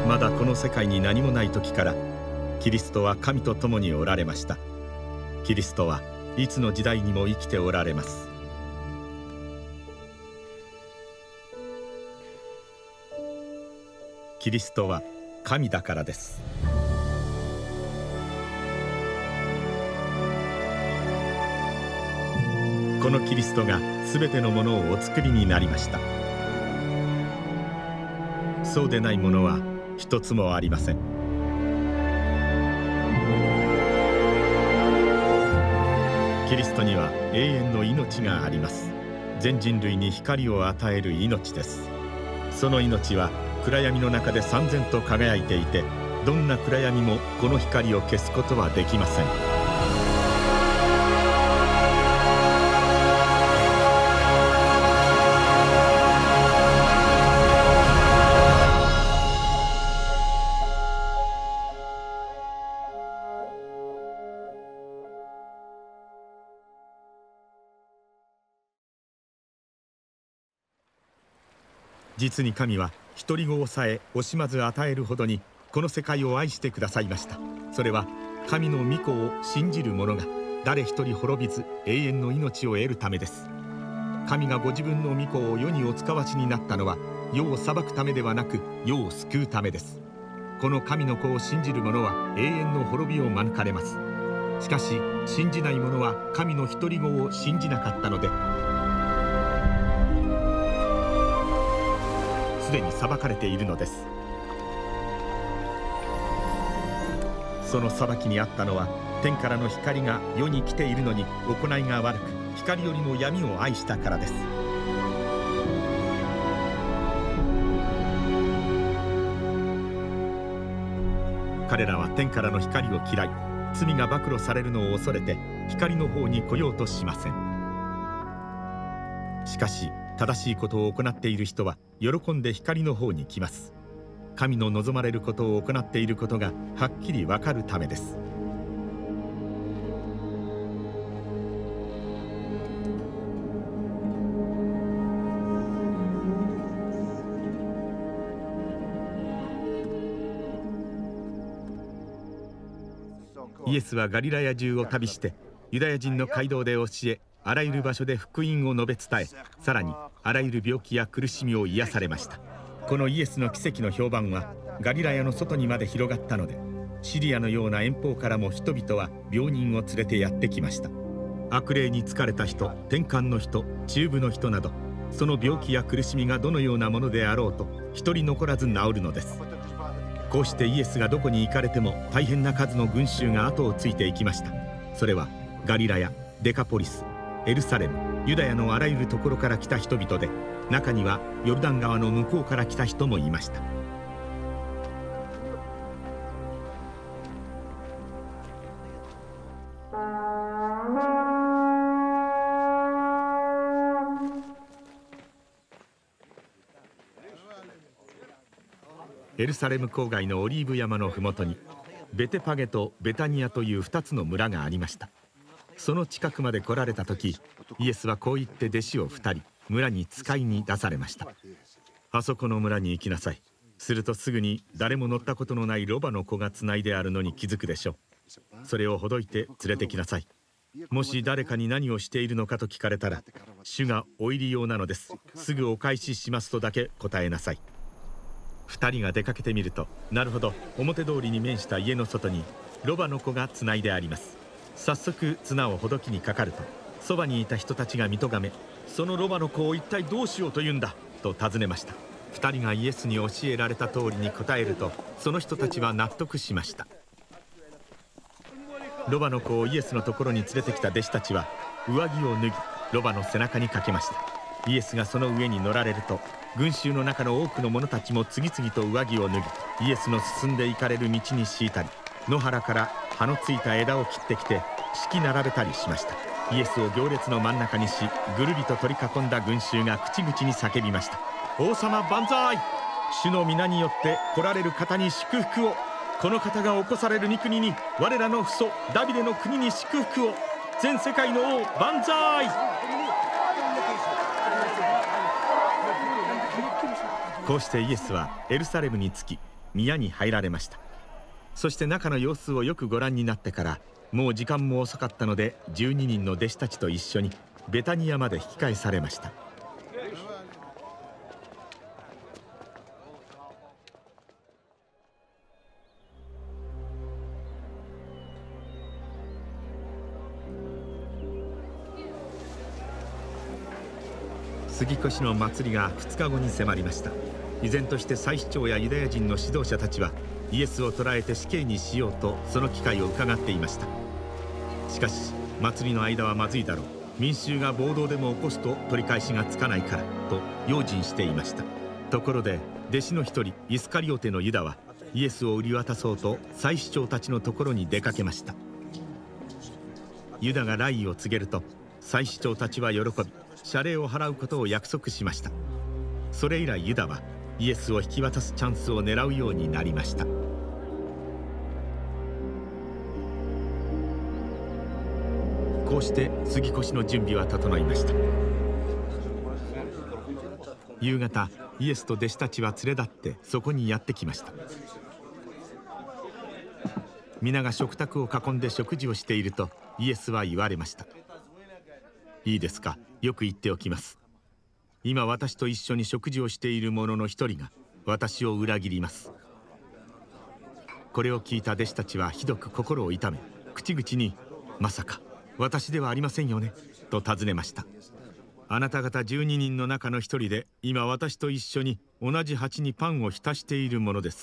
まだこの世界に何もない時からキリストは神と共におられました。キリストはいつの時代にも生きておられます。キリストは神だからです。このキリストがすべてのものをお作りになりました。そうでないものは一つもありません。キリストには永遠の命があります。全人類に光を与える命です。その命は暗闇の中で燦然と輝いていて、どんな暗闇もこの光を消すことはできません。実に神は独り子をさえ惜しまず与えるほどにこの世界を愛してくださいました。それは神の御子を信じる者が誰一人滅びず永遠の命を得るためです。神がご自分の御子を世にお使わしになったのは世を裁くためではなく世を救うためです。この神の子を信じる者は永遠の滅びを免れます。しかし信じない者は神の独り子を信じなかったのですでに裁かれているのです。その裁きにあったのは天からの光が世に来ているのに行いが悪く光よりも闇を愛したからです。彼らは天からの光を嫌い、罪が暴露されるのを恐れて光の方に来ようとしません。しかし正しいことを行っている人は喜んで光の方に来ます。神の望まれることを行っていることがはっきりわかるためです。イエスはガリラヤ中を旅してユダヤ人の街道で教え、あらゆる場所で福音を述べ伝え、さらにあらゆる病気や苦しみを癒されました。このイエスの奇跡の評判はガリラヤの外にまで広がったので、シリアのような遠方からも人々は病人を連れてやってきました。悪霊に疲れた人、転換の人、中部の人など、その病気や苦しみがどのようなものであろうと一人残らず治るのです。こうしてイエスがどこに行かれても大変な数の群衆が後をついていきました。それはガリラヤ、デカポリス、エルサレム、ユダヤのあらゆるところから来た人々で、中にはヨルダン川の向こうから来た人もいました。エルサレム郊外のオリーブ山のふもとにベテパゲとベタニアという2つの村がありました。その近くまで来られた時、イエスはこう言って弟子を2人村に使いに出されました。あそこの村に行きなさい。するとすぐに誰も乗ったことのないロバの子がつないであるのに気づくでしょう。それをほどいて連れてきなさい。もし誰かに何をしているのかと聞かれたら、主がお入り用なのです、すぐお返ししますとだけ答えなさい。2人が出かけてみると、なるほど、表通りに面した家の外にロバの子がつないであります。早速綱をほどきにかかると、そばにいた人たちが見とがめ、そのロバの子を一体どうしようというんだと尋ねました。2人がイエスに教えられた通りに答えると、その人たちは納得しました。ロバの子をイエスのところに連れてきた弟子たちは上着を脱ぎ、ロバの背中にかけました。イエスがその上に乗られると、群衆の中の多くの者たちも次々と上着を脱ぎ、イエスの進んで行かれる道に敷いたり、野原から葉のついた枝を切ってきて敷き並べたりしました。イエスを行列の真ん中にし、ぐるりと取り囲んだ群衆が口々に叫びました。王様万歳！主の皆によって来られる方に祝福を。この方が起こされる御国に、我らの父祖ダビデの国に祝福を。全世界の王万歳！こうしてイエスはエルサレムに着き、 宮に入られました。そして中の様子をよくご覧になってから、もう時間も遅かったので12人の弟子たちと一緒にベタニアまで引き返されました。杉越の祭りが2日後に迫りました。依然として祭司長やユダヤ人の指導者たちはイエスを捕らえて死刑にしようとその機会を伺っていました。しかし祭りの間はまずいだろう、民衆が暴動でも起こすと取り返しがつかないからと用心していました。ところで弟子の一人イスカリオテのユダはイエスを売り渡そうと祭司長たちのところに出かけました。ユダが来意を告げると祭司長たちは喜び謝礼を払うことを約束しました。それ以来ユダはイエスを引き渡すチャンスを狙うようになりました。こうして杉越の準備は整いました。夕方イエスと弟子たちは連れ立ってそこにやってきました。皆が食卓を囲んで食事をしているとイエスは言われました。いいですか、よく言っておきます。今私と一緒に食事をしている者の一人が私を裏切ります。これを聞いた弟子たちはひどく心を痛め、口々にまさか私ではありませんよねと尋ねました。あなた方12人の中の一人で今私と一緒に同じ鉢にパンを浸しているものです。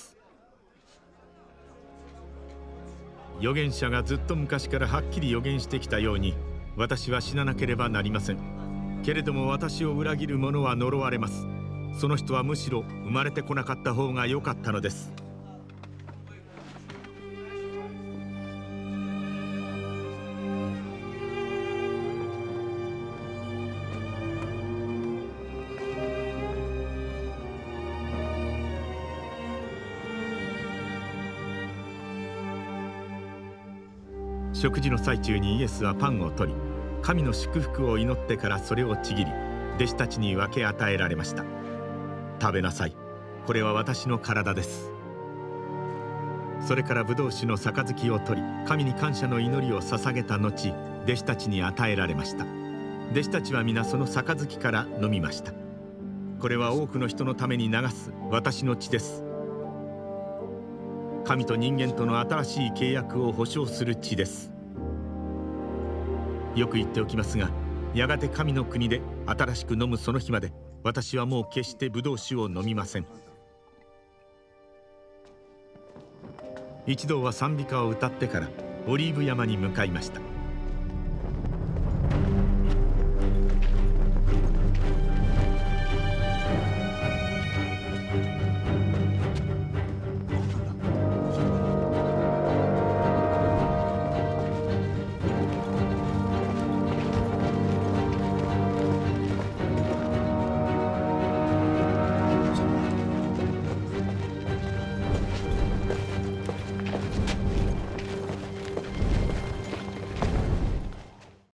預言者がずっと昔からはっきり預言してきたように、私は死ななければなりません。けれども私を裏切る者は呪われます。その人はむしろ生まれてこなかった方が良かったのです。食事の最中にイエスはパンを取り、神の祝福を祈ってからそれをちぎり、弟子たちに分け与えられました。食べなさい、これは私の体です。それからブドウ酒の杯を取り、神に感謝の祈りを捧げた後、弟子たちに与えられました。弟子たちは皆その杯から飲みました。これは多くの人のために流す私の血です。神と人間との新しい契約を保証する血です。よく言っておきますが、やがて神の国で新しく飲むその日まで、私はもう決してブドウ酒を飲みません。一同は賛美歌を歌ってからオリーブ山に向かいました。